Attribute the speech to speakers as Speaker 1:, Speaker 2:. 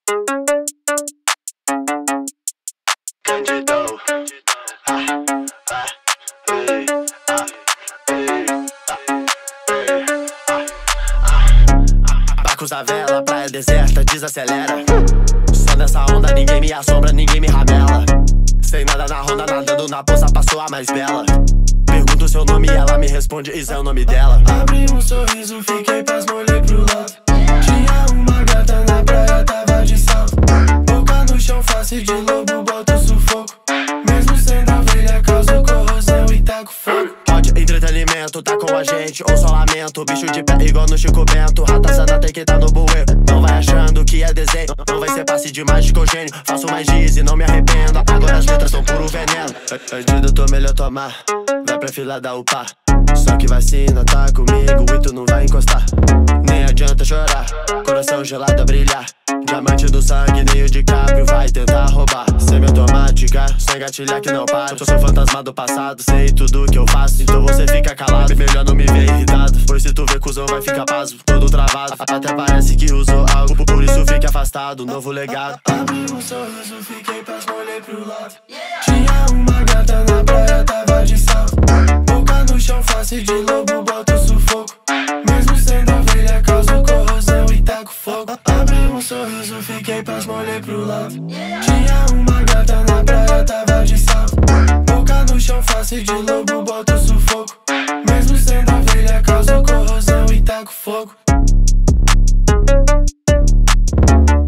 Speaker 1: Candido. Barcos da vela, praia deserta, desacelera. Só nessa onda ninguém me assombra, ninguém me ramela. Sem nada na ronda, nadando na poça, passou a mais bela. Pergunto seu nome e ela me responde, isso é o nome dela.
Speaker 2: Abri um sorriso, fiquei pasmo, olhei pro lado. Tinha uma gata na praia, tava de salto. Boca no chão, face de lobo, bota o sufoco. Mesmo sendo ovelha, causa corrosão e taco fogo.
Speaker 1: Pode entretenimento, tá com a gente, ou só lamento. Bicho de pé igual no Chico Bento, ratazana tem que tá no bueiro. Não vai achando que é desenho, não vai ser passe de mágico gênio. Faço mais giz e não me arrependo, agora as letras são puro veneno. Perdido, tô melhor tomar, vai pra fila da UPA. Só que vacina tá comigo e tu não vai encostar. Nem adianta chorar, coração gelado a brilhar. Diamante do sangue, nem o DiCaprio vai tentar roubar. Semi-automática, sem gatilhar que não para. Eu sou fantasma do passado, sei tudo que eu faço. Então você fica calado, melhor não me ver irritado. Pois se tu vê cuzão vai ficar paso, todo travado. Até parece que usou algo, por isso fique afastado, novo legado.
Speaker 2: Abri um sorriso, fiquei pasmo, olhei pro lado. Tinha uma gata na praia, tava de salto. Boca no chão, face de lobo, bota o sufoco. Mesmo sendo ovelha, causa corrosão e taco fogo. Abri um sorriso, fiquei pasmo, olhei pro lado. Tinha uma gata na praia, tava de salto. Boca no chão, face de lobo,